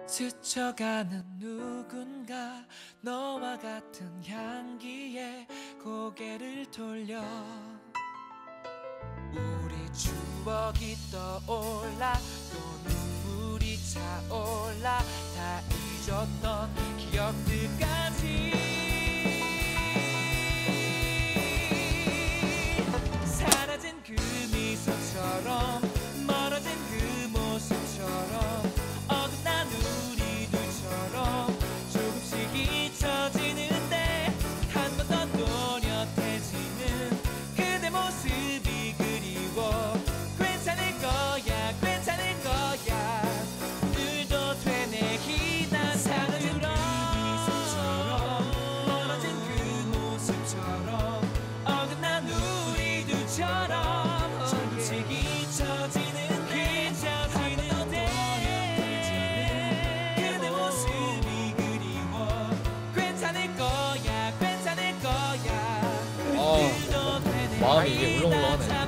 스쳐가는 누군가 너와 같은 향기에 고개를 돌려 우리 추억이 떠올라 또 눈물이 차올라 다 잊었던 기억들까지 사라진 그 미소처럼 멀어진 그 모습처럼 어긋난 우리 둘처럼 조금씩 잊혀지는데 한 번 더 또렷해지는 그대 모습이 그리워 괜찮을 거야 괜찮을 거야 오늘도 되네 희나 사라진 그 미소처럼 멀어진 그 모습처럼 어긋난 우리 둘처럼 조금씩 잊혀지는 마음이 이게 울렁울렁하네.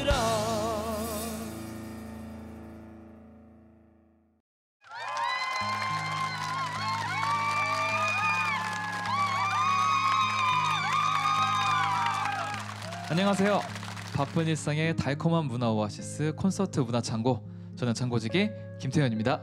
안녕하세요. 바쁜 일상의 달콤한 문화 오아시스 콘서트 문화창고, 저는 창고지기 김태현입니다.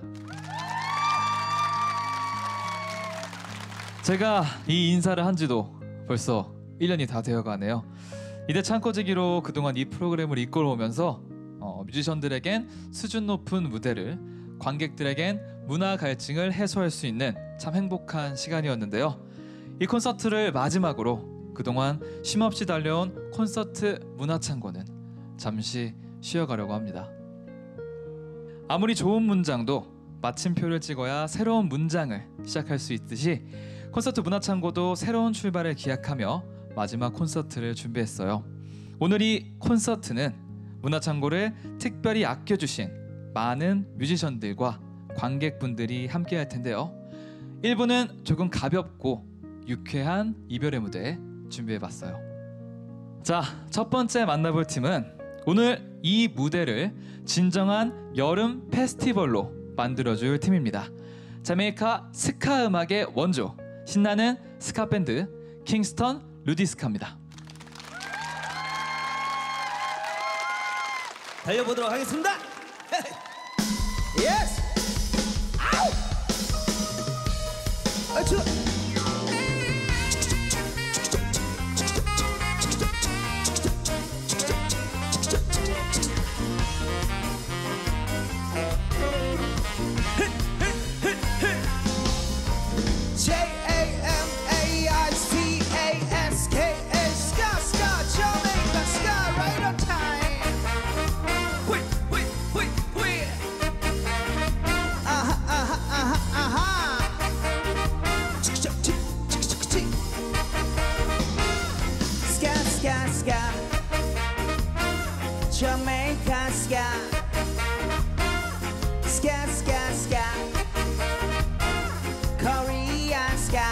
제가 이 인사를 한 지도 벌써 1년이 다 되어가네요. 이대 창고지기로 그동안 이 프로그램을 이끌어오면서 뮤지션들에겐 수준 높은 무대를, 관객들에겐 문화 갈증을 해소할 수 있는 참 행복한 시간이었는데요. 이 콘서트를 마지막으로 그동안 쉼없이 달려온 콘서트 문화창고는 잠시 쉬어가려고 합니다. 아무리 좋은 문장도 마침표를 찍어야 새로운 문장을 시작할 수 있듯이 콘서트 문화창고도 새로운 출발을 기약하며 마지막 콘서트를 준비했어요. 오늘 이 콘서트는 문화창고를 특별히 아껴주신 많은 뮤지션들과 관객분들이 함께 할 텐데요. 1부는 조금 가볍고 유쾌한 이별의 무대 준비해봤어요. 자, 첫 번째 만나볼 팀은 오늘 이 무대를 진정한 여름 페스티벌로 만들어줄 팀입니다. 자메이카 스카 음악의 원조, 신나는 스카 밴드 킹스턴 루디스카입니다. 달려보도록 하겠습니다. 예스! 아우! 아, 추워! Jamaica ska, ska ska ska, Korea ska.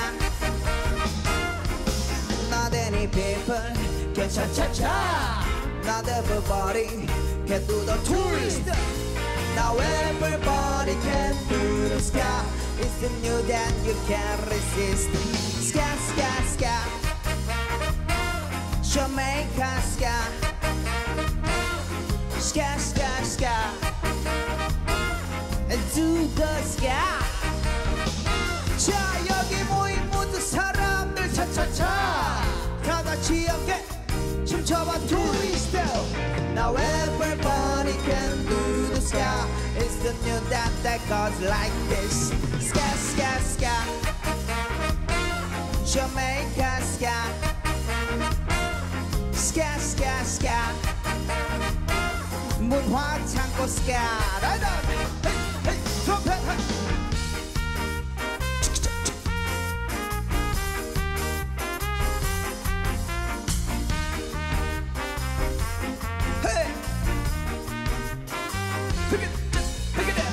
Not any people can cha cha cha. Not everybody can do the twist. Now everybody can do the ska. It's the new that you can't resist. Ska ska ska, Jamaica ska. Ska ska ska, do the ska. 자, 여기 모인 모든 사람들 차차차 다 같이 함께 춤춰봐 트위스트. Now everybody can do the ska. It's the new that goes like this. Ska ska ska, Jamaica ska. Ska ska ska, 문화창고 ska. 라이더 헤이 헤이 트럼펫 헤이 pick it pick it up.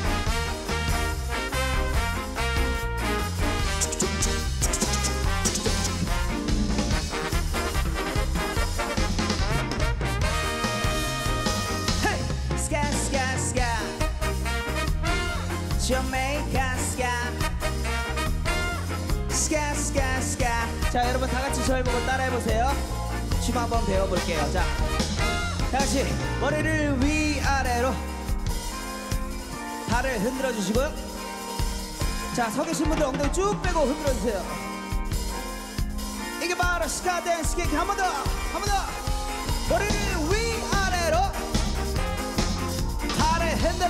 Jamaica ska. 스카 스카 스카. 자 여러분 다 같이 저희 보고 따라해 보세요. 춤 한번 배워볼게요. 자, 다 같이 머리를 위아래로 발을 흔들어 주시고요. 자, 서 계신 분들 엉덩이 쭉 빼고 흔들어 주세요. 이게 바로 스카 댄스 케이크. 한 번 더, 한 번 더. 머리를 위아래로 발을 흔들어,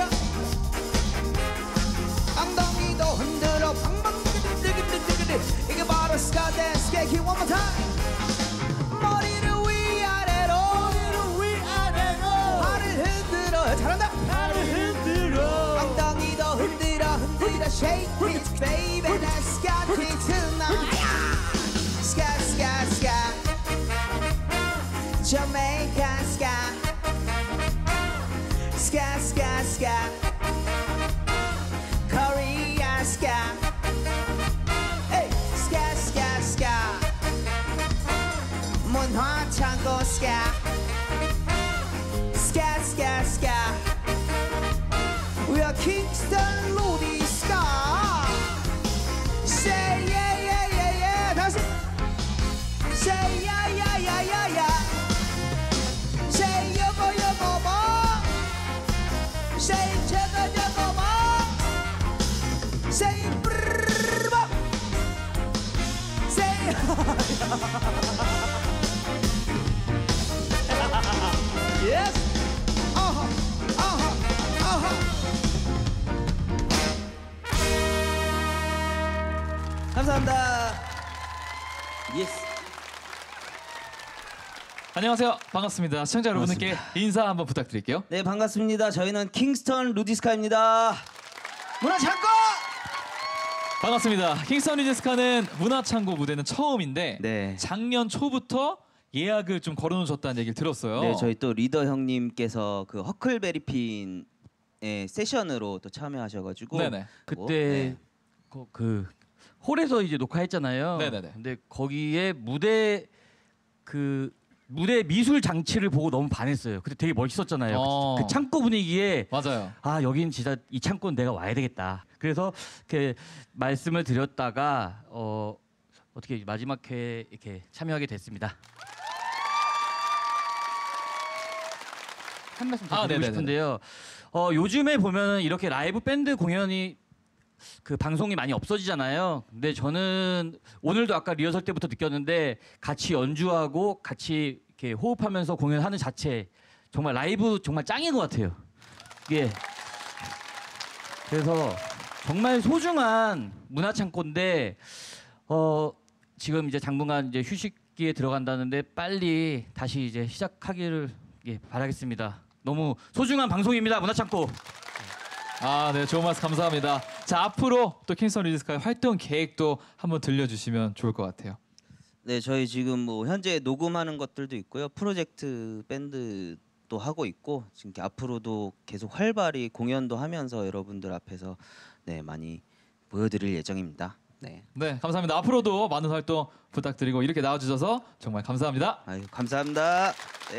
엉덩이도 흔들어, 방방기기기기기기. 이게 바로 스카 댄스 케이크. One more time. 머리를 위아래로, 발을 흔들어. 잘한다. 발을 흔들어, 엉덩이도 흔들어, 흔들어. Shake it, baby. Let's get it tonight. Ska, ska, ska. Jamaican ska. Ska, ska, ska. Korea ska. Hey, ska, ska, ska. 문화창고 ska. Ska, ska, ska. We are Kingston Lodi ska. Say yeah, yeah, yeah, yeah. 다시. Say yeah, yeah, yeah, yeah, yeah. Say yogo, yogo, mo. Say 저거, 저거, mo. Say brrrr, mo. Say yes. 감사합니다. 예스. 안녕하세요. 반갑습니다. 시청자 여러분들께 인사 한번 부탁드릴게요. 네, 반갑습니다. 저희는 킹스턴 루디스카입니다. 문화창고. 반갑습니다. 킹스턴 루디스카는 문화창고 무대는 처음인데 네. 작년 초부터 예약을 좀 걸어놓으셨다는 얘기를 들었어요. 네, 저희 또 리더 형님께서 그 허클베리핀의 세션으로 또 참여하셔가지고 네네. 그때 네. 그 홀에서 이제 녹화했잖아요. 네네네. 근데 거기에 무대 미술 장치를 보고 너무 반했어요. 그때 되게 멋있었잖아요. 그 창고 분위기에 맞아요. 아 여긴 진짜 이 창고는 내가 와야 되겠다. 그래서 이렇게 말씀을 드렸다가 어떻게 마지막 회에 이렇게 참여하게 됐습니다. 한 말씀 더 드리고 네네네네. 싶은데요. 요즘에 보면은 이렇게 라이브 밴드 공연이 그 방송이 많이 없어지잖아요. 근데 저는 오늘도 아까 리허설 때부터 느꼈는데 같이 연주하고 같이 이렇게 호흡하면서 공연하는 자체 정말 라이브 정말 짱인 것 같아요. 예. 그래서 정말 소중한 문화창고인데 지금 이제 당분간 이제 휴식기에 들어간다는데 빨리 다시 이제 시작하기를 바라겠습니다. 너무 소중한 방송입니다. 문화창고. 네, 좋은 말씀 감사합니다. 자, 앞으로 또 킹스턴 루디스카의 활동 계획도 한번 들려주시면 좋을 것 같아요. 네, 저희 지금 뭐 현재 녹음하는 것들도 있고요. 프로젝트 밴드도 하고 있고 지금 앞으로도 계속 활발히 공연도 하면서 여러분들 앞에서 네, 많이 보여드릴 예정입니다. 네. 네, 감사합니다. 앞으로도 많은 활동 부탁드리고 이렇게 나와주셔서 정말 감사합니다. 아유, 감사합니다. 네.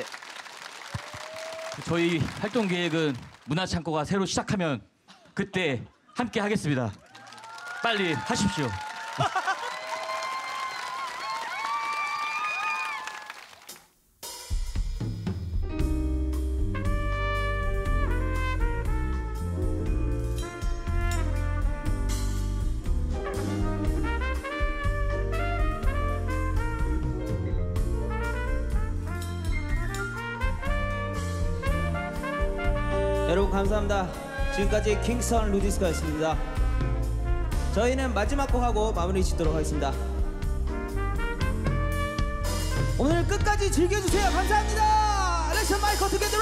저희 활동 계획은 문화창고가 새로 시작하면 그때 함께 하겠습니다. 빨리 하십시오. 여러분 감사합니다. 지금까지 킹스턴 루디스카였습니다. 저희는 마지막 곡 하고 마무리 짓도록 하겠습니다. 오늘 끝까지 즐겨주세요. 감사합니다. Let's have my together.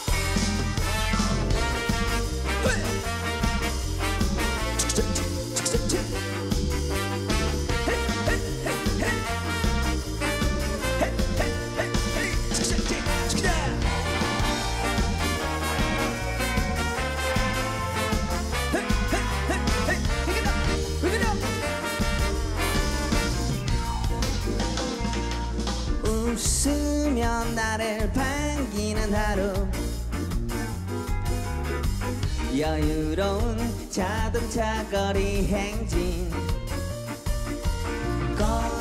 웃으면 나를 반기는 하루, 여유로운 자동차 거리 행진,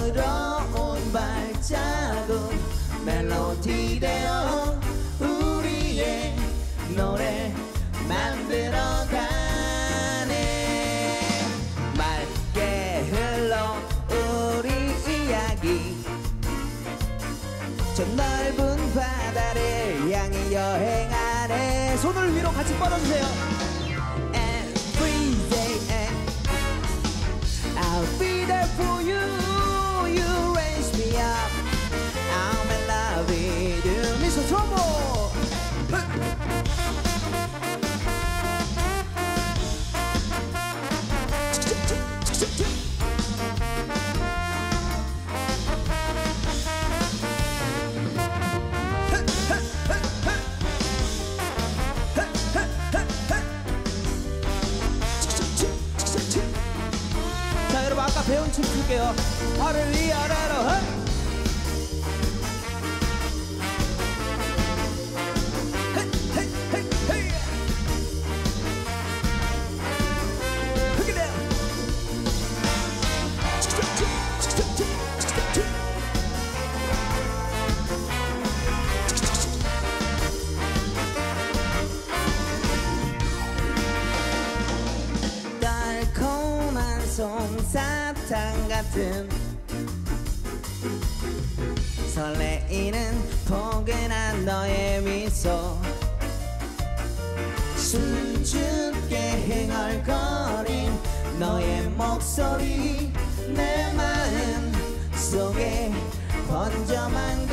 부드러운 발자국 멜로디 되어 우리의 노래 만들어가네. 맑게 흘러 우리 이야기 저 넓은 바다를 향해 여행하네. 손을 위로 같이 뻗어주세요. Every day I'll be there for you. You raise me up. I'm in love with you. Mr. Trouble. 자, 여러분 아까 배운 춤 출게요. 팔을 위아래로. 달콤한 솜사탕 같은 설레이는 포근한 너의 미소 수줍게 흥얼거린 너의 목소리 내 마음 속에 번져만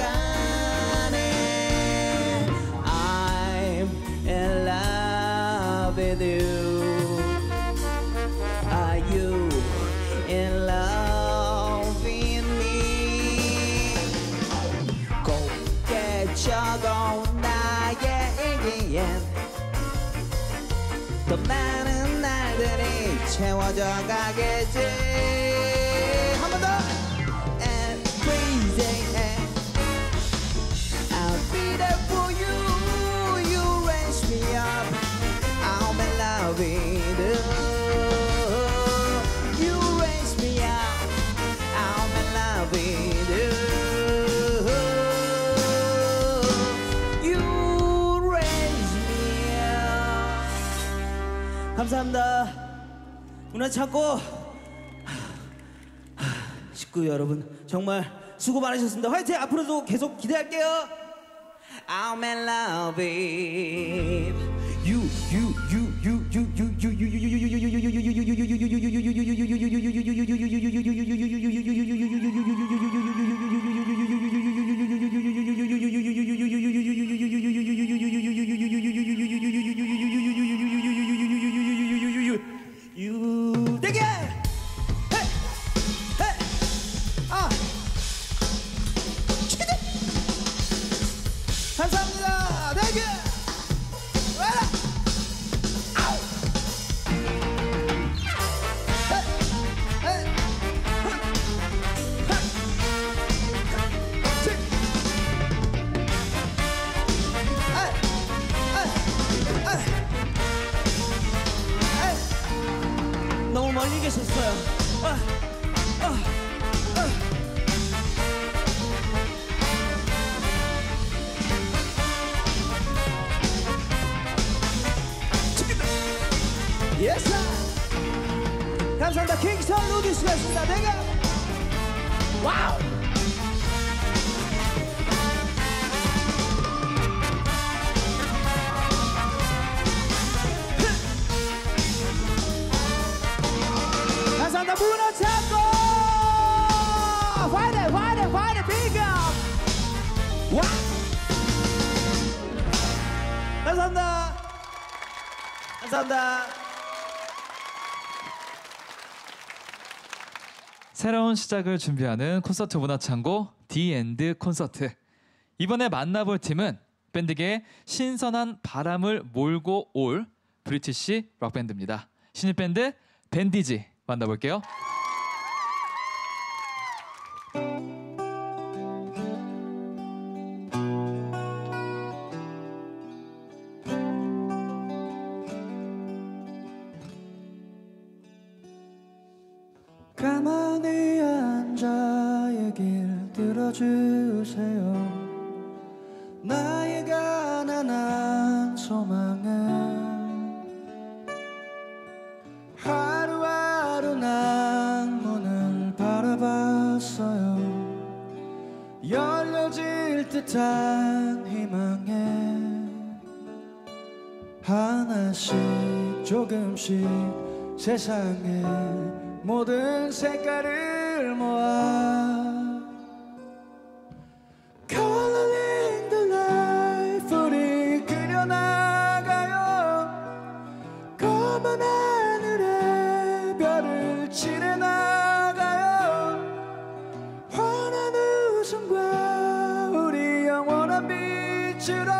가네. I'm in love with you. Are you in love with me? 곱게 적어온 나의 일기엔 더 많은 날들이 채워져 가겠지. 한 번 더. Every day I'll be there for you. You raise me up. I'm in love with you. You raise me up. I'm in love with you. You raise me up. 감사합니다. 문화창고 식구 여러분 정말 수고 많으셨습니다. 화이팅! 앞으로도 계속 기대할게요. I'm in love with you. 되게 감사합니다. 되게 와라. 아우. 너무 멀리 계셨어요. 예스. 감사합니다. 킹스턴 루디스였습니다. 내가 와우. 감사합니다. 문화창고 화이팅 빅업. 와. 감사합니다. 감사합니다. 새로운 시작을 준비하는 콘서트 문화창고 디엔드 콘서트. 이번에 만나볼 팀은 밴드계의 신선한 바람을 몰고 올 브리티시 록밴드입니다. 신입 밴드 밴디지 만나볼게요. 가만히 앉아 얘길 들어주세요. 나의 가난한 소망은 하루하루 낭문을 바라봤어요. 열려질 듯한 희망에 하나씩 조금씩 세상의 모든 색깔을 모아 Coloring the life 우리 그려나가요. 검은 하늘에 별을 칠해나가요. 환한 웃음과 우리 영원한 빛으로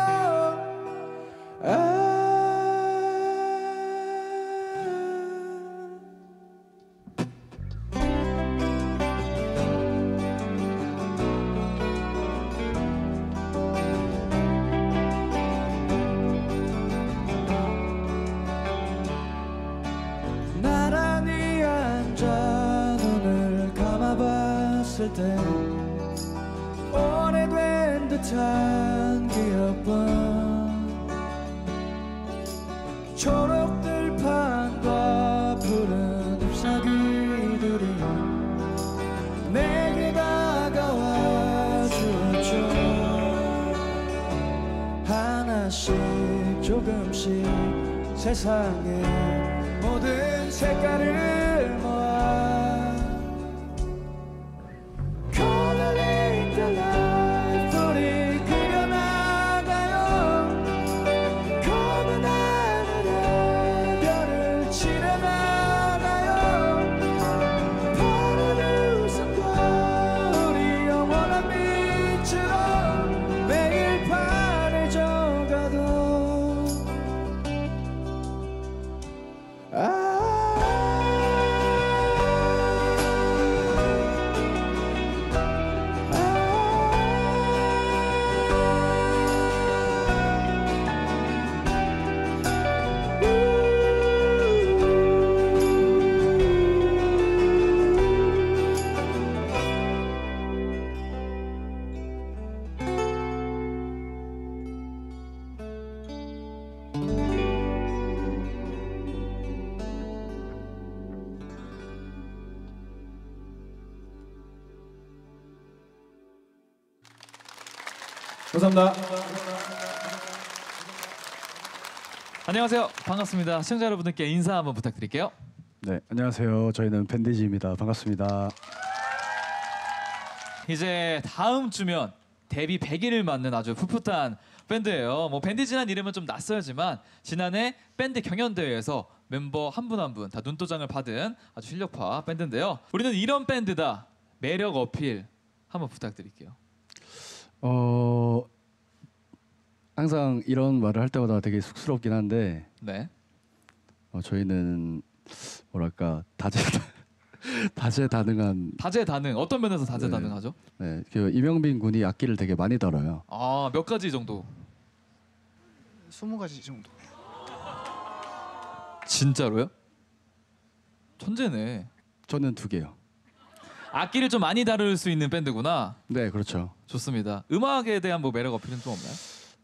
나란히 앉아 눈을 감아봤을 때 오래된 듯한 기억과 초록 들판과 푸른 잎사귀들이 내게 다가와 주었죠. 하나씩 조금씩 세상의 모든 색깔을 모아 Coloring the life 우리 그려나가요. 검은 하늘에 별을 칠해나가요. 파란 웃음과 우리 영원한 빛으로 매일 바래져가도 감사합니다. 안녕하세요. 반갑습니다. 시청자 여러분들께 인사 한번 부탁드릴게요. 네, 안녕하세요. 저희는 밴디지입니다. 반갑습니다. 이제 다음 주면 데뷔 100일을 맞는 아주 풋풋한 밴드예요. 뭐 밴디지란 이름은 좀 낯설지만 지난해 밴드 경연대회에서 멤버 한 분 한 분 다 눈도장을 받은 아주 실력파 밴드인데요. 우리는 이런 밴드다. 매력 어필 한번 부탁드릴게요. 항상 이런 말을 할 때마다 되게 쑥스럽긴 한데 네. 저희는 뭐랄까 다재다능한 다재다능. 어떤 면에서 다재다능하죠? 네, 그 이명빈 군이 악기를 되게 많이 다뤄요. 아, 몇 가지 정도? 20가지 정도. 진짜로요? 천재네. 저는 2개요. 악기를 좀 많이 다룰 수 있는 밴드구나. 네, 그렇죠. 좋습니다. 음악에 대한 뭐 매력 어필은 좀 없나요?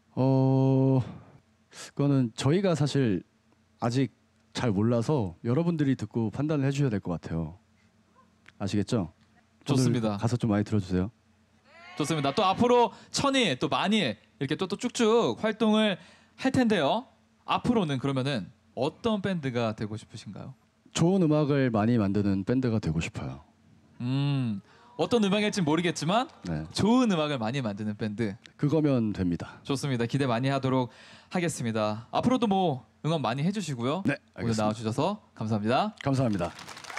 그거는 저희가 사실 아직 잘 몰라서 여러분들이 듣고 판단을 해주셔야 될 것 같아요. 아시겠죠? 좋습니다. 오늘 가사 좀 많이 들어주세요. 좋습니다. 또 앞으로 천일 또 만일 이렇게 또 쭉쭉 활동을 할 텐데요. 앞으로는 그러면은 어떤 밴드가 되고 싶으신가요? 좋은 음악을 많이 만드는 밴드가 되고 싶어요. 어떤 음악일지 모르겠지만 네, 좋은 음악을 많이 만드는 밴드. 그거면 됩니다. 좋습니다. 기대 많이 하도록 하겠습니다. 앞으로도 뭐 응원 많이 해주시고요. 네, 오늘 알겠습니다. 나와주셔서 감사합니다. 감사합니다.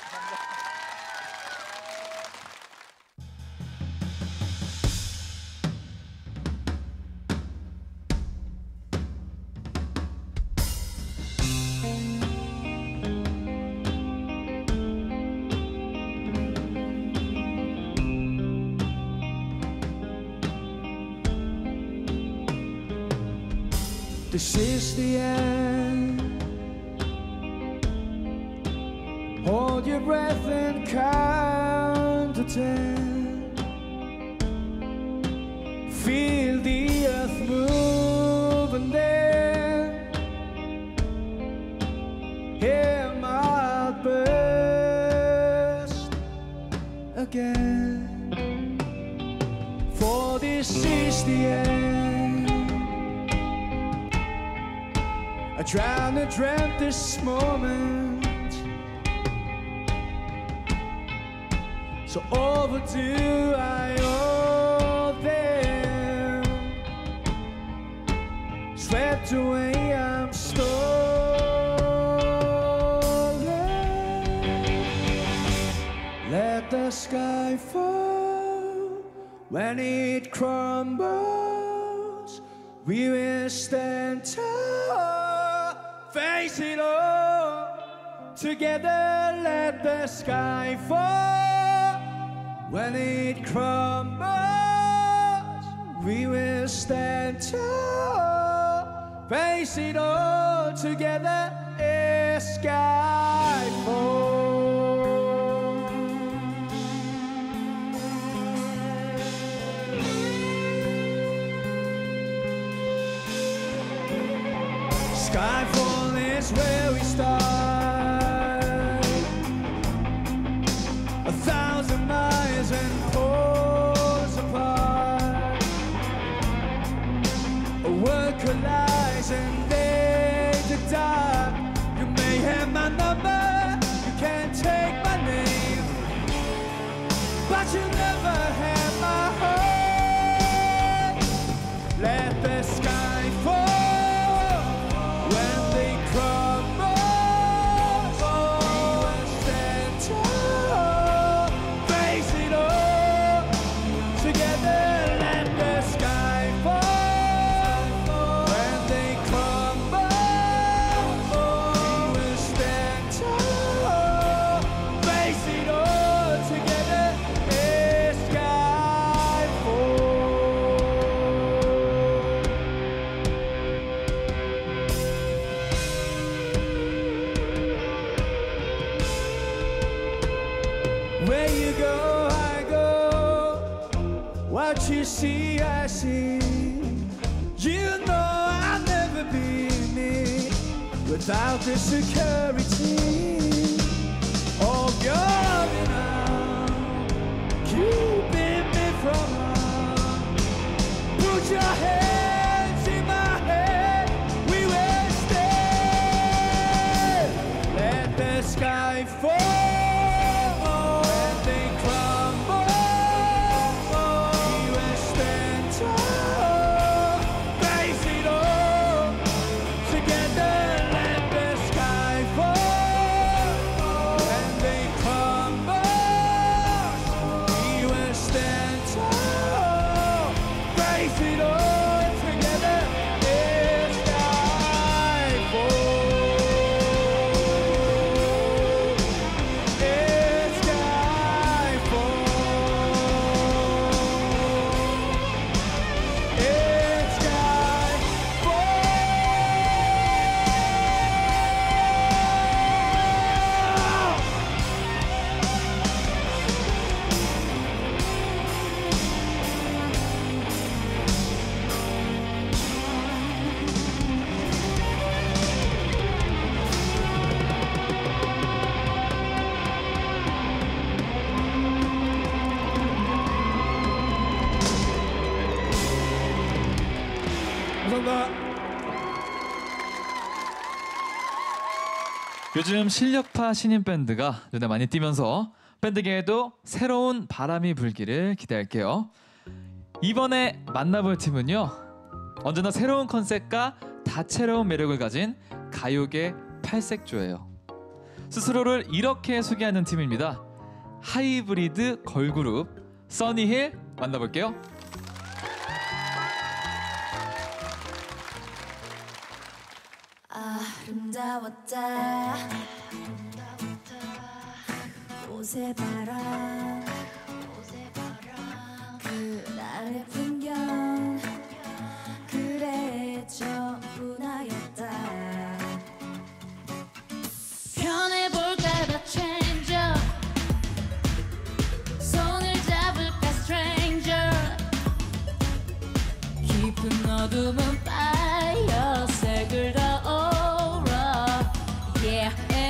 This is the end. Hold your breath and count to 10. hear my burst again. For this is the end. I drowned and dreamt this moment, so overdue I owe them. Swept away, I'm stolen. Let the sky fall. When it crumbles, we will stand tall. Face it all together. Let the sky fall. When it crumbles, we will stand tall. Face it all together. The sky falls. Skyfall is where we start. 1,000 miles and poles apart. A world collides and they the dark. You may have my number, you can't take my name, but you never have my heart. Let the sky fall. Where you go, I go. What you see, I see. You know I'll never be me without the security of your loving arm, keeping me from harm. Put your hands in my head, we will stay. Let the sky fall. 요즘 실력파 신인 밴드가 눈에 많이 띄면서 밴드계에도 새로운 바람이 불기를 기대할게요. 이번에 만나볼 팀은요, 언제나 새로운 컨셉과 다채로운 매력을 가진 가요계 팔색조예요. 스스로를 이렇게 소개하는 팀입니다. 하이브리드 걸그룹 써니힐 만나볼게요. 아름다웠다 옷의 바람 그날의 풍경 그래 전부 나였다 변해볼까봐 stranger 손을 잡을까 stranger 깊은 어둠은 파이어색을 더 Yeah,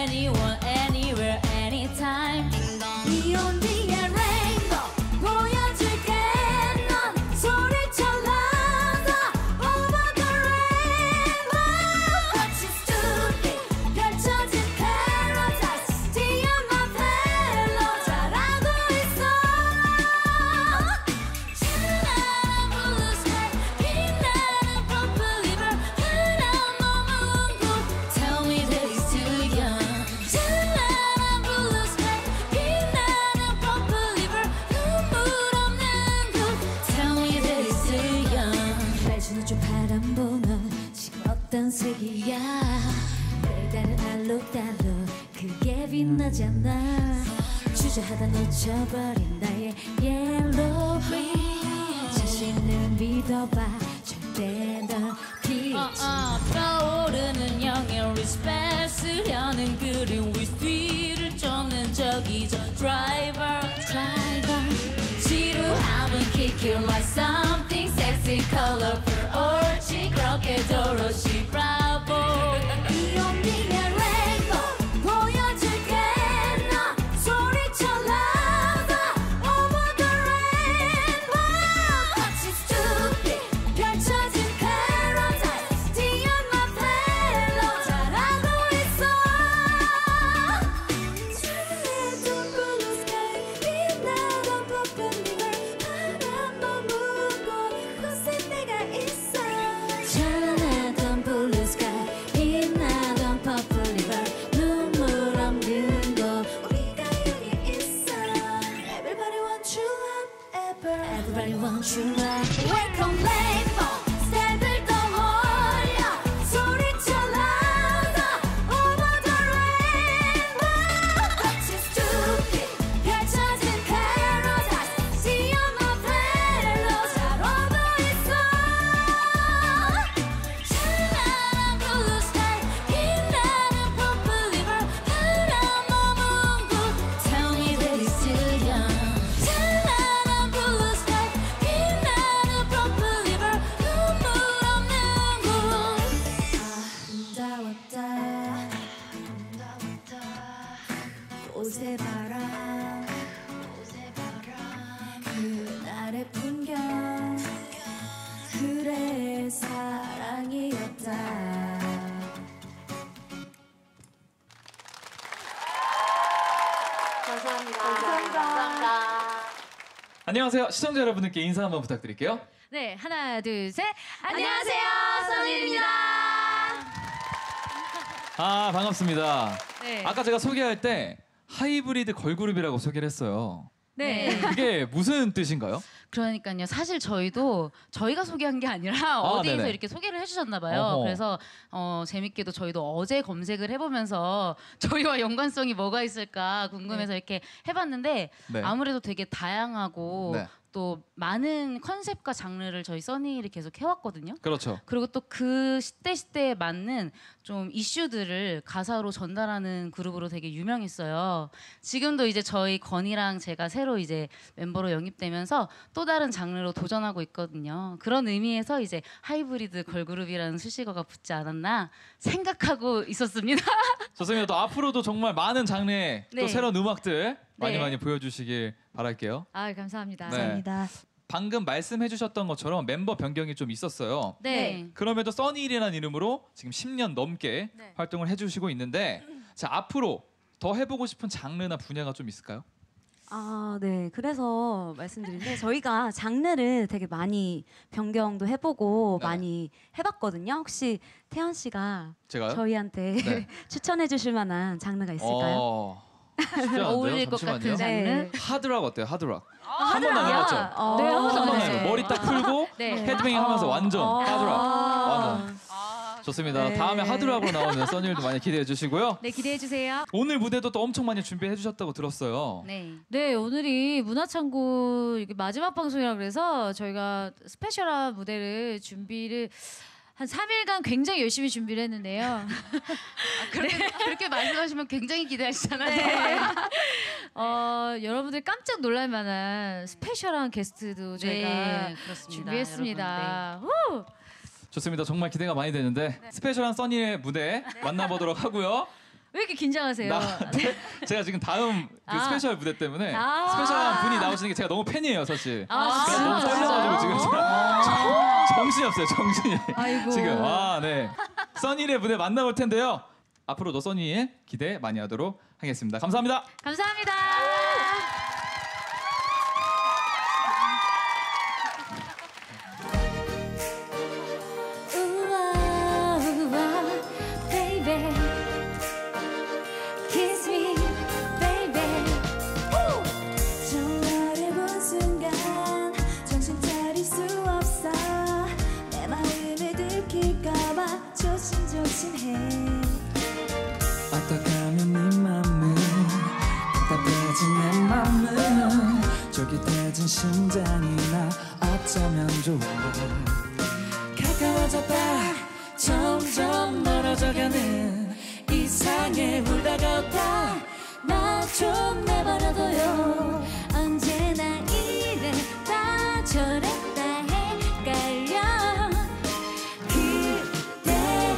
빛나잖아. 주저하다 놓쳐버린 나의 yellow green. 자신을 믿어봐. 절대 넌 비지. 떠오르는 영의 respect. 쓰려는 그림 with 뒤를 쫓는 저기 저 driver. 지루함은 kick you like something sexy colorful. 옳지 그렇게 도로시 bravo. 이 온딩의 rainbow 보여줄게. 나 소리쳐 louder over the rainbow. 같이 stupid 펼쳐진 paradise. Beyond my pillow 잘하고 있어. 찬란했던 blue sky 빛나던 purple river. 바람 머물고 그곳에 내가 있어. 찬란했던 blue sky 빛나던 purple river. 눈물 없는 곳 우리가 여기 있어. Everybody want you up, everybody want you up. Welcome rainbow. 새들도 몰려 소리쳐 louder over the rainbow. 같이 stupid 펼쳐진 paradise. Beyond my pillow 잘 오고 있어. 찬란한 blue sky 빛나는 purple river. 바람 머문 곳 Tell me that it's still young. 찬란한 blue sky 빛나는 purple river. 눈물 없는 곳 아름다웠다. 꽃의 바람 그날의 풍경 그래 사랑이었다. 안녕하세요. 시청자 여러분들께 인사 한번 부탁드릴게요. 네, 하나, 둘, 셋. 안녕하세요, 선일입니다. 아, 반갑습니다. 네. 아까 제가 소개할 때 하이브리드 걸그룹이라고 소개를 했어요. 네. 그게 무슨 뜻인가요? 그러니까요. 사실 저희가 소개한 게 아니라 어디에서 네네. 이렇게 소개를 해주셨나 봐요. 어허. 그래서 재밌게도 저희도 어제 검색을 해보면서 저희와 연관성이 뭐가 있을까 궁금해서 이렇게 해봤는데 네. 아무래도 되게 다양하고 네. 또 많은 컨셉과 장르를 저희 써니를 계속 해왔거든요. 그렇죠. 그리고 또 그 시대에 맞는 좀 이슈들을 가사로 전달하는 그룹으로 되게 유명했어요. 지금도 이제 저희 건이랑 제가 새로 이제 멤버로 영입되면서 또 다른 장르로 도전하고 있거든요. 그런 의미에서 이제 하이브리드 걸그룹이라는 수식어가 붙지 않았나 생각하고 있었습니다. 좋습니다. 또 앞으로도 정말 많은 장르의 또 네. 새로운 음악들 많이 네. 많이 보여주시길 바랄게요. 아, 감사합니다. 네. 방금 말씀해주셨던 것처럼 멤버 변경이 좀 있었어요. 네. 그럼에도 써니일이라는 이름으로 지금 10년 넘게 네. 활동을 해주시고 있는데 자 앞으로 더 해보고 싶은 장르나 분야가 좀 있을까요? 아, 네. 그래서 말씀드린데 저희가 장르를 되게 많이 변경도 해보고 네. 많이 해봤거든요. 혹시 태연 씨가 제가요? 저희한테 네. 추천해주실 만한 장르가 있을까요? 쉽지 않은데요? 어울릴 것 잠시만요. 같은 장르. 네. 하드락 어때요? 하드락. 한 번도 안 해봤죠? 네, 한 번도 한 안 번도 안 했어요. 해봤죠? 머리 딱 풀고 네. 헤드뱅잉 하면서 완전 하드락. 완전. 아, 좋습니다. 네. 다음에 하드락으로 나오는 써니일도 많이 기대해 주시고요. 네, 기대해 주세요. 오늘 무대도 또 엄청 많이 준비해 주셨다고 들었어요. 네. 네, 오늘이 문화창고 이게 마지막 방송이라 그래서 저희가 스페셜한 무대를 준비를 한 3일간 굉장히 열심히 준비를 했는데요. 그렇게 말씀하시면 굉장히 기대하시잖아요. 네. 여러분들 깜짝 놀랄 만한 스페셜한 게스트도 저희가 네, 그렇습니다. 준비했습니다. 후! 좋습니다. 정말 기대가 많이 되는데 스페셜한 써니의 무대 만나보도록 하고요. 왜 이렇게 긴장하세요? 제가 지금 다음 그 아. 스페셜 무대 때문에 아. 스페셜한 분이 나오시는 게 제가 너무 팬이에요, 사실. 아, 그래서 너무 진짜요? 떨려가지고 지금 제가 정신이 없어요, 정신이. 아이고. 지금 네. 써니의 무대 만나볼 텐데요. 앞으로도 써니의 기대 많이 하도록 하겠습니다. 감사합니다. 감사합니다. 우와 우와 baby kiss me baby 전화를 본 순간 정신 차릴 수 없어 내 마음을 들킬까봐 조심조심해 어떡하면 네 맘을 사랑해 울다가 웃다 나 좀 내버려둬요 언제나 이랬다 저랬다 헷갈려 그대는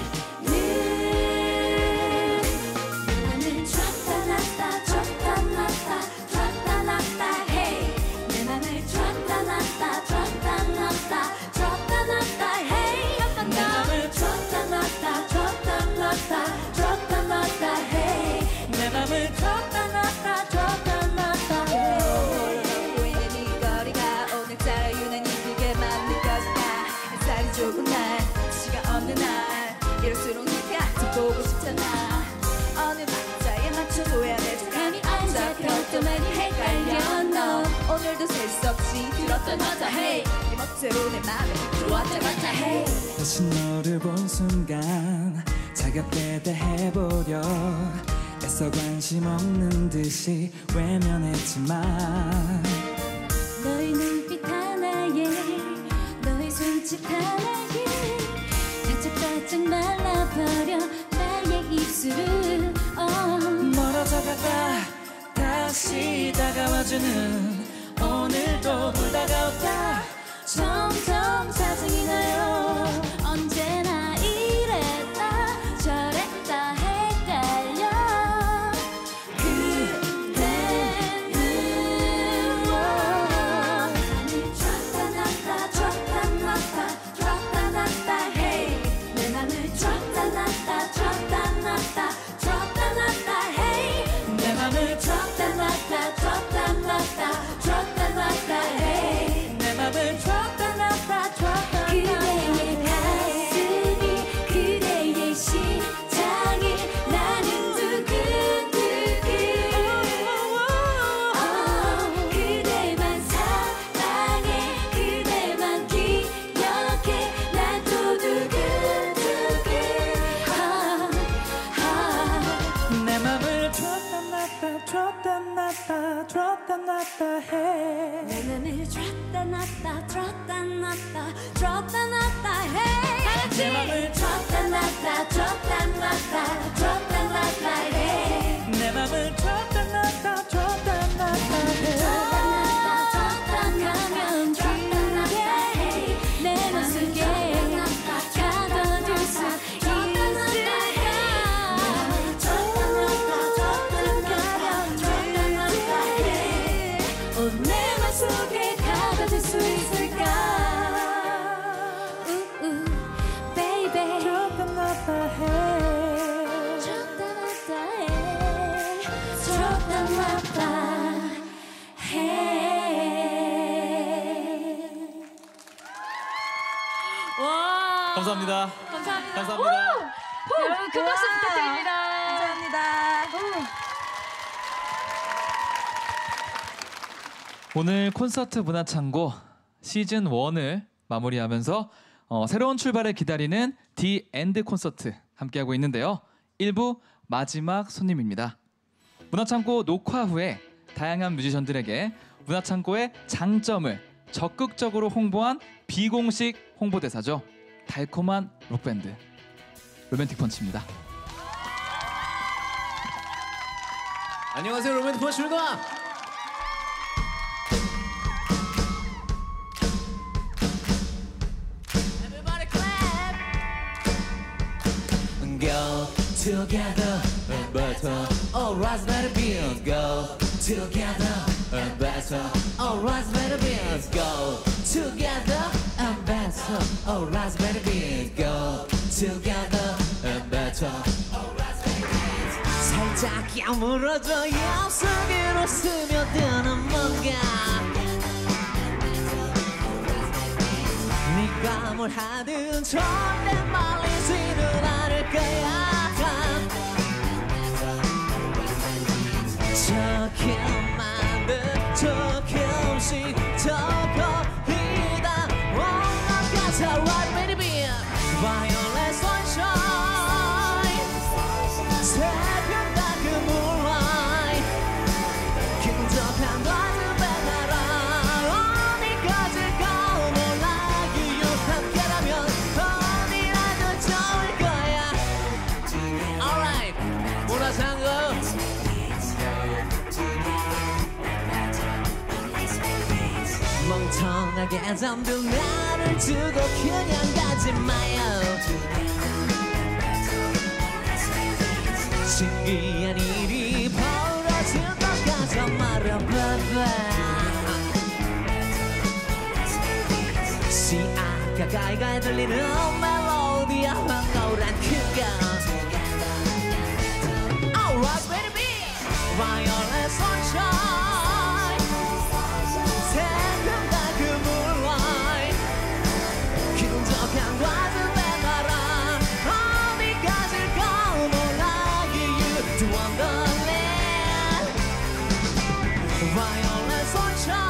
나는 줬다 놨다 줬다 놨다 줬다 놨다 헤이 내 맘을 줬다 놨다 줬다 놨다 줬다 놨다 헤이 내 맘을 줬다 놨다 줬다 놨다 줬다 놨다 헤이 내 맘을 줬다 놨다 줬다 놨다 보이는 이 거리가 오늘따라 유난히 그게만 느껴진다 햇살이 조금 날 시가 없는 날 이럴수록 네가 더 보고 싶잖아 어느 박자에 맞춰줘야 될지 감이 안 잡혔던 말이 헷갈려 너 오늘도 셀 수 없이 들었던 너다 hey 네 멋대로 내 맘에 들어왔다 갔다 hey 다시 너를 본 순간 차갑게 대해보려 애써 관심 없는 듯이 외면했지만 너의 눈빛 하나에 너의 손짓 하나에 바짝바짝 말라버려 나의 입술을 멀어져가다 다시 다가와주는 오늘도 울다가 웃다 점점 짜증이 나요 언제나 이랬다 저랬다 헷갈려 그대는 나는 줬다 놨다 줬다 놨다 줬다 놨다 헤이 내 맘을 줬다 놨다 줬다 놨다 줬다 놨다 헤이 내 맘을 줬다 놨다 줬다 놨다 줬다 놨다 헤이 내 맘을 줬다 놨다 줬다 그대의 가슴이 그대의 심장이 나는 두근두근 그대만 사랑해 그대만 기억해 나도 두근두근 내 맘을 줬다 놨다 줬다 놨다 줬다 놨다 해 내 맘을 줬다 놨다 줬다 놨다 줬다 놨다 해 내 맘을 줬다 놨다 줬다 놨다 줬다 놨다 해 내 맘을 줬다 놨다 줬다 놨다 해 줬다 가면 그게 내 맘속에 가둬둘 수 있을까 줬다 놨다 줬다 놨다 해 내 맘속에 가둬둘 수 있을까 baby 줬다 놨다 해 줬다 놨다 해 줬다 놨다 해 와. 감사합니다. 감사합니다. 감사합니다. 여러분 큰 박수 부탁드립니다. 감사합니다. 오늘 콘서트 문화창고 시즌 1을 마무리하면서 새로운 출발을 기다리는 디 엔드 콘서트 함께하고 있는데요. 1부 마지막 손님입니다. 문화창고 녹화 후에 다양한 뮤지션들에게 문화창고의 장점을 적극적으로 홍보한 비공식 홍보대사죠. 달콤한 록밴드 로맨틱 펀치입니다. 안녕하세요, 로맨틱 펀치입니다. Everybody clap. Go together and better. All rise, better be. Go together and better. All rise, better be. Go together and better. All rise, better be. Go together and better. 살짝 야물어져 엽서기로 스며드는 뭔가 네가 뭘 하든 절대 말리지는 않을 거야 조금만 더 조금씩 더 걸리다 올라가자 Right baby be Violet sunshine 새벽 밝은 moonlight 긴장한 낮은 배나라 어디까지 가 몰라 You 함께라면 어디라도 좋을 거야 Alright 통하게 잠든 나를 두고 그냥 가지 마요 신기한 일이 벌어질 것 같아 말아봐봐 시아가 가이가이 들리는 멜로디야 황홀한 그가 Alright baby Violet sunshine 새벽과 그 moonlight 기동적한 과즙의 바람 어디까지일까 몰라 You to wonderland Violet sunshine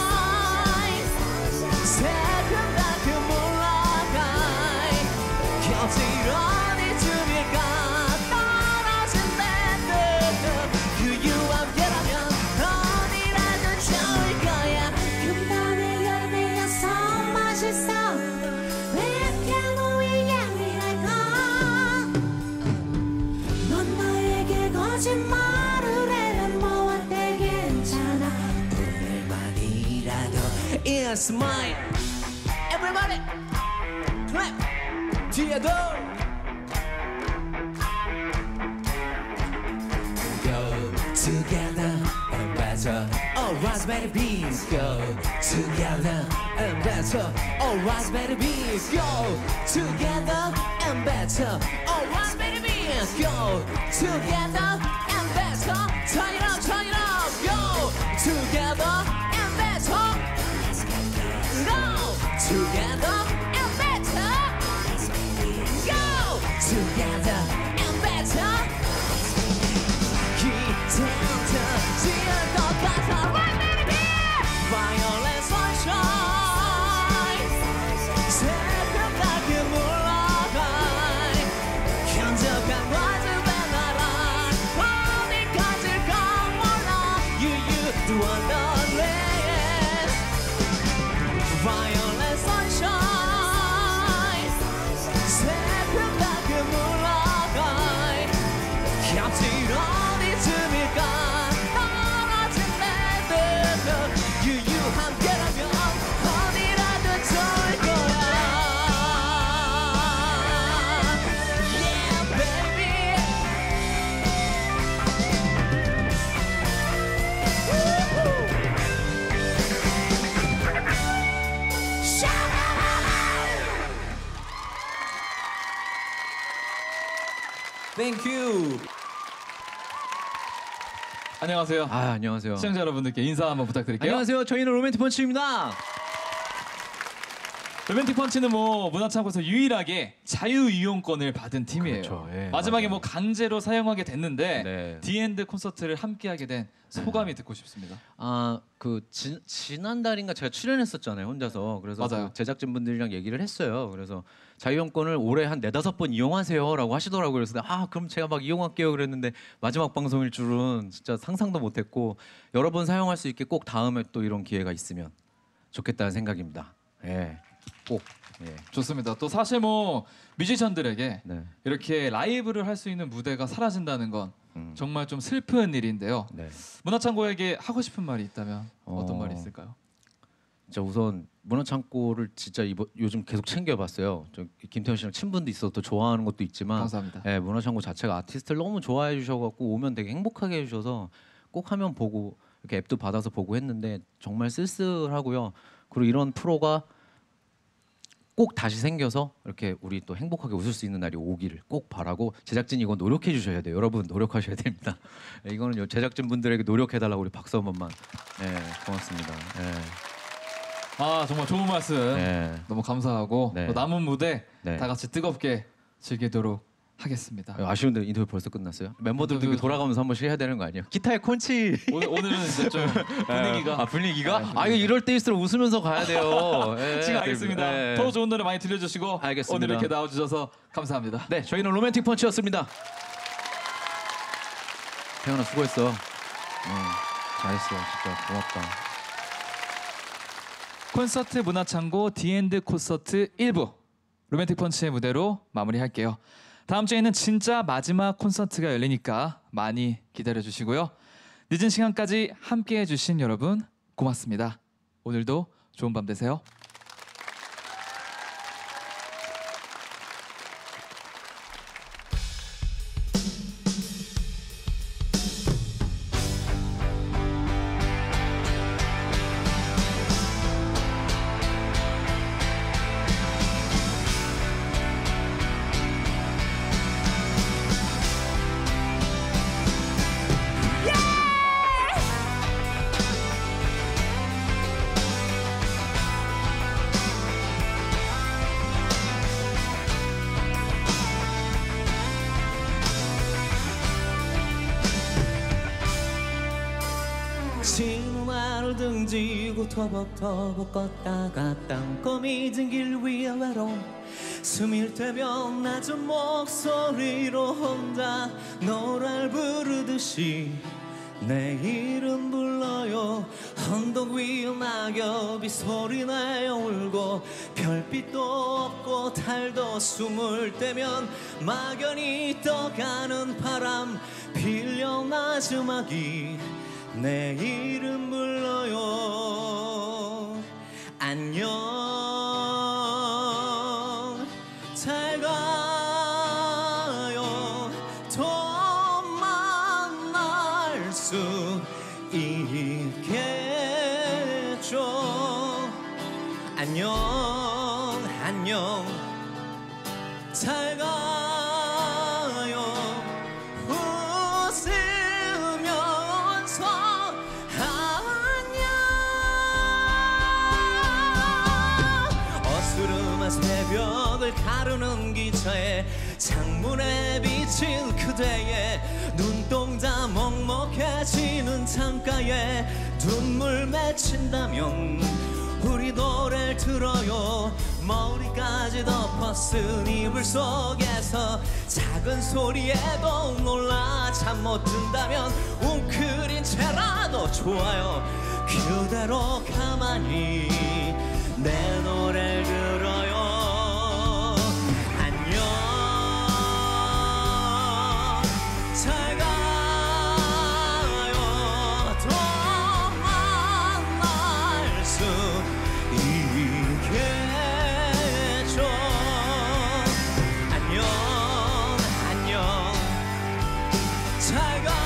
새벽과 그 moonlight 곁이 어디쯤일까 떨어진 밴드 그유와 함께라면 어디라도 좋을 거야 금방의 열매여서 맛있어 왜 이렇게 너의 예민할까 넌 나에게 거짓말을 해 뭐 어때 괜찮아 오늘만이라도 It's mine Everybody clap 뒤에도 Go together and better Alright baby Go together and better Alright baby Go together and better Alright baby Go together and better Turn it up, turn it up Go together and better Go together and better Go together and better 기대되질 것 같아 Violet sunshine 새벽과 그 moonlight 견적한 과즙의 나라 어디까지일까 몰라 You the wonderland Violet sunshine 새벽과 그 moonlight 곁이 어디쯤일까 떨어진 밴드 You 함께라면 어디라도 좋을 거야 Yeah baby Thank you. 안녕하세요. 아 안녕하세요. 시청자 여러분들께 인사 한번 부탁드릴게요. 안녕하세요. 저희는 로맨틱 펀치입니다. 로맨틱 펀치는 뭐 문화창고에서 유일하게 자유이용권을 받은 팀이에요. 그렇죠. 예, 마지막에 맞아요. 뭐 강제로 사용하게 됐는데 네. 디엔드 콘서트를 함께하게 된 소감이 듣고 싶습니다. 아그 지난달인가 제가 출연했었잖아요 혼자서. 그래서 맞아요. 그 제작진분들이랑 얘기를 했어요. 그래서 자유용권을 올해 한 4-5번 이용하세요라고 하시더라고요. 그래서 그럼 제가 막 이용할게요 그랬는데 마지막 방송일 줄은 진짜 상상도 못했고 여러 번 사용할 수 있게 꼭 다음에 또 이런 기회가 있으면 좋겠다는 생각입니다. 예, 꼭. 예. 좋습니다. 또 사실 뭐 뮤지션들에게 네. 이렇게 라이브를 할 수 있는 무대가 사라진다는 건 정말 좀 슬픈 일인데요. 네. 문화창고에게 하고 싶은 말이 있다면 어떤 말이 있을까요? 진짜 우선 문화창고를 진짜 요즘 계속 챙겨봤어요. 저 김태현 씨랑 친분도 있어서 또 좋아하는 것도 있지만, 감사합니다. 예, 문화창고 자체가 아티스트를 너무 좋아해 주셔갖고 오면 되게 행복하게 해주셔서 꼭 하면 보고 이렇게 앱도 받아서 보고 했는데 정말 쓸쓸하고요. 그리고 이런 프로가 꼭 다시 생겨서 이렇게 우리 또 행복하게 웃을 수 있는 날이 오기를 꼭 바라고 제작진이 이거 노력해 주셔야 돼요. 여러분 노력하셔야 됩니다. 예, 이거는 제작진 분들에게 노력해달라고 우리 박수 한 번만. 예, 고맙습니다. 예. 아 정말 좋은 말씀 네. 너무 감사하고 네. 또 남은 무대 네. 다 같이 뜨겁게 즐기도록 하겠습니다. 아쉬운데 인터뷰 벌써 끝났어요? 멤버들도 이렇게 돌아가면서 한 번씩 해야 되는 거 아니에요? 기타의 콘치. 오늘은 이제 좀 분위기가 분위기가? 네, 이거 이럴 때일수록 웃으면서 가야 돼요. 예, 지금 알겠습니다. 네. 더 좋은 노래 많이 들려주시고 알겠습니다. 오늘 이렇게 나와주셔서 감사합니다. 네, 저희는 로맨틱 펀치였습니다. 태연아 수고했어. 잘했어, 진짜 고맙다. 콘서트 문화창고 디엔드 콘서트 1부 로맨틱 펀치의 무대로 마무리할게요. 다음 주에는 진짜 마지막 콘서트가 열리니까 많이 기다려주시고요. 늦은 시간까지 함께해 주신 여러분 고맙습니다. 오늘도 좋은 밤 되세요. 진화를 등지고 터벅터벅 걷다가 땅거미 든 길 위에 외로움 스밀 때면 낮은 목소리로 혼자 노래를 부르듯이 내 이름 불러요. 언덕 위에 낙엽이 소리내어 울고 별빛도 없고 달도 숨을 떼면 막연히 떠가는 바람 빌려 마지막이 내 이름 불러요. 안녕 잘 가요. 또 만날 수 있겠죠. 안녕 안녕 잘 가요. 새벽을 가르는 기차에 창문에 비친 그대의 눈동자 먹먹해지는 창가에 눈물 맺힌다면 우리 노래를 들어요. 머리까지 덮어 쓴 이불 속에서 작은 소리에도 놀라 잠 못 든다면 웅크린 채라도 좋아요. 그대로 가만히 내 노래를 들어요. 안녕 잘 가요. 또 만날 수 있겠죠. 안녕 안녕 잘 가요.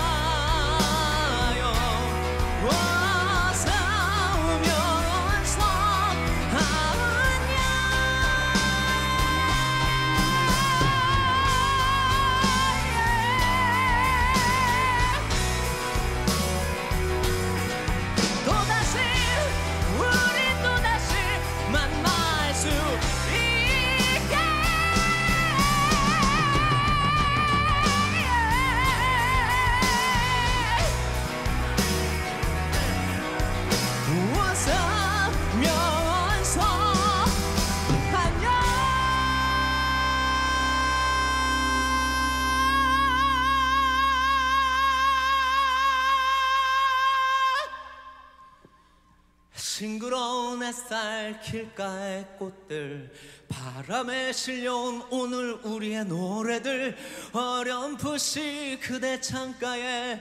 싱그러운 햇살 길가의 꽃들 바람에 실려온 오늘 우리의 노래들 어렴풋이 그대 창가에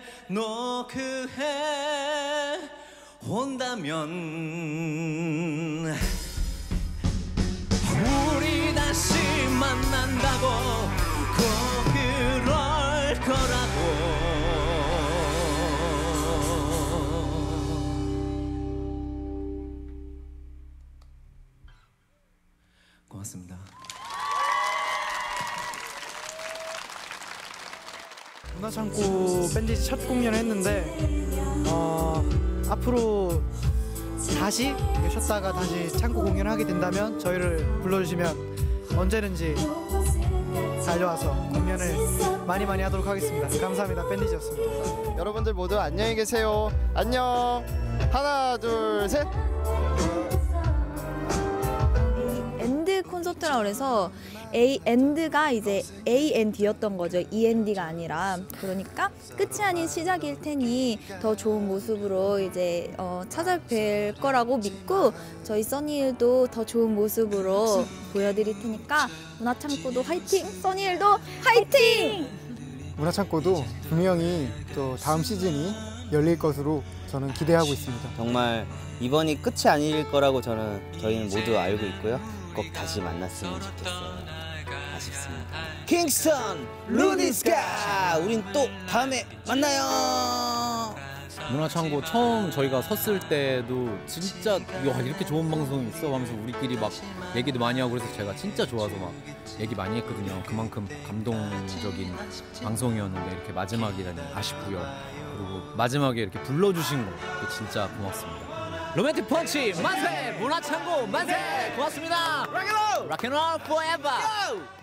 노크해 온다면 우리 다시 만난다고 꼭 그럴 거라고. 고맙습니다. 문화창고 밴드 첫 공연을 했는데 앞으로 다시 쉬었다가 다시 창고 공연을 하게 된다면 저희를 불러주시면 언제든지 달려와서 공연을 많이 하도록 하겠습니다. 감사합니다. 밴디즈였습니다. 여러분들 모두 안녕히 계세요. 안녕. 하나 둘 셋. 엔드 콘서트라 그래서 엔드가 이제 AND였던 거죠. END가 아니라. 그러니까 끝이 아닌 시작일 테니 더 좋은 모습으로 이제 찾아뵐 거라고 믿고 저희 써니힐도 더 좋은 모습으로 보여드릴 테니까 문화창고도 화이팅! 써니힐도 화이팅! 문화창고도 분명히 또 다음 시즌이 열릴 것으로 저는 기대하고 있습니다. 정말 이번이 끝이 아닐 거라고 저희는 모두 알고 있고요. 꼭 다시 만났으면 좋겠어요. 아쉽습니다. 킹스턴 루디스카 우린 또 다음에 만나요. 문화창고 처음 저희가 섰을 때도 진짜 야 이렇게 좋은 방송이 있어 하면서 우리끼리 막 얘기도 많이 하고 그래서 제가 진짜 좋아서 막 얘기 많이 했거든요. 그만큼 감동적인 방송이었는데 이렇게 마지막이라니 아쉽고요. 그리고 마지막에 이렇게 불러주신 거 진짜 고맙습니다. 로맨틱 펀치 만세! 문화창고 만세! 고맙습니다. 락앤롤 포에버!